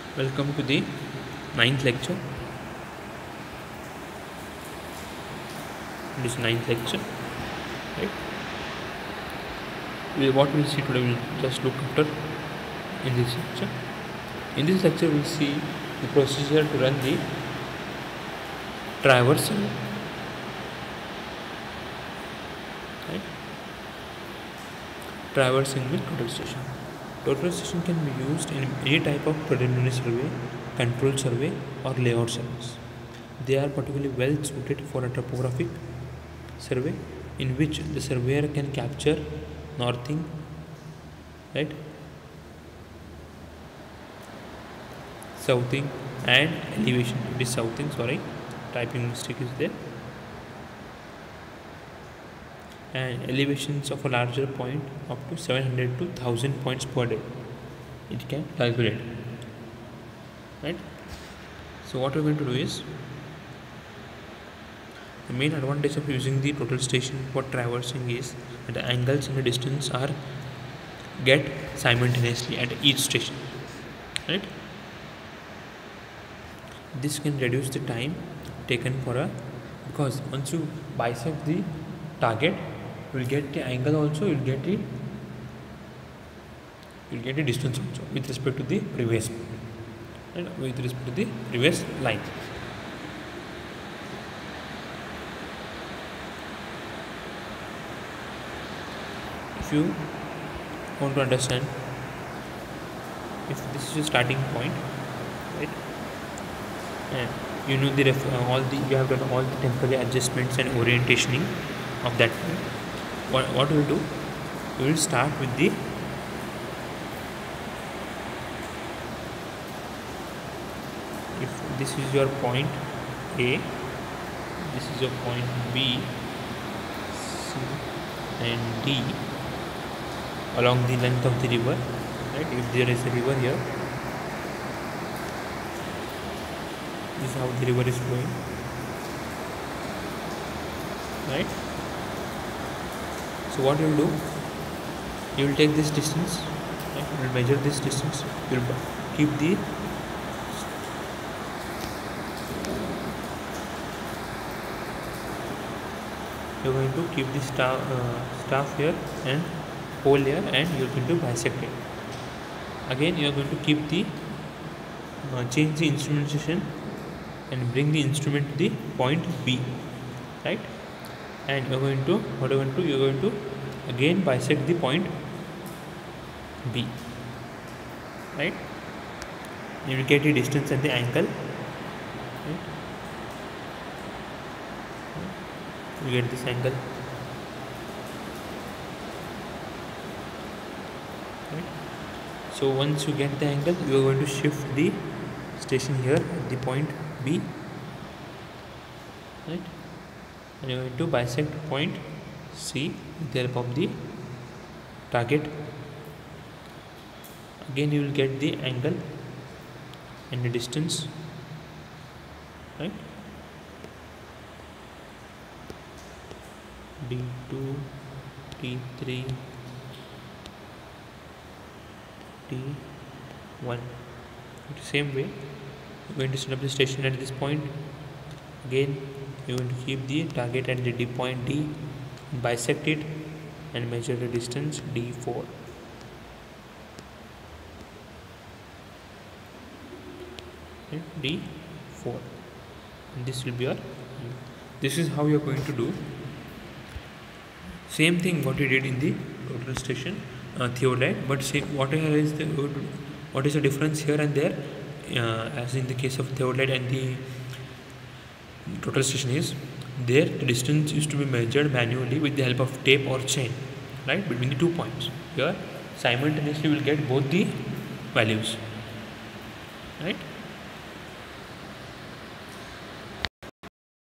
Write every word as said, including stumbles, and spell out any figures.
Welcome to the ninth lecture. This ninth lecture, right? We, what we'll see today, we'll just look after in this lecture. In this lecture, we'll see the procedure to run the traversal, right? Traversing the total station. Total station can be used in any type of preliminary survey, control survey, or layout surveys. They are particularly well suited for a topographic survey in which the surveyor can capture northing, right, southing, and elevation. It is southing, sorry, typing mistake is there, and elevations of a larger point up to seven hundred to one thousand points per day it can calculate, right? So what we're going to do is, the main advantage of using the total station for traversing is that the angles and the distance are get simultaneously at each station, right? This can reduce the time taken for a, because once you bisect the target, you will get the angle also, you will get the you will get the distance also with respect to the previous point, and with respect to the previous line. If you want to understand, if this is your starting point, right, and you know the ref, uh, all the you have done all the temporary adjustments and orientationing of that point, what, what we will do, we will start with the if this is your point A, this is your point B, C and D along the length of the river, right? If there is a river here, this is how the river is flowing, right? So what you will do, you will take this distance, right? You will measure this distance, you will keep the you are going to keep the staff, uh, staff here and pole here, and you are going to bisect it. Again you are going to keep the uh, change the instrumentation and bring the instrument to the point B, right? And you are going to what you are going to you are going to again bisect the point B, right? You will get the distance and the angle, right? You get this angle, right? So once you get the angle, you are going to shift the station here at the point B, right? And you are going to bisect point C with the help of the target. Again you will get the angle and the distance, right? D two, D three, D one. The same way, you are going to set up the station at this point. Again, you are going to keep the target at the D point D, bisect it, and measure the distance D four. Okay, D four. And this will be your. This is how you are going to do. Same thing what we did in the total station uh, theodolite, but say what is the what is the difference here and there, uh, as in the case of theodolite and the total station is, there the distance used to be measured manually with the help of tape or chain, right, between the two points. Here simultaneously we will get both the values, right?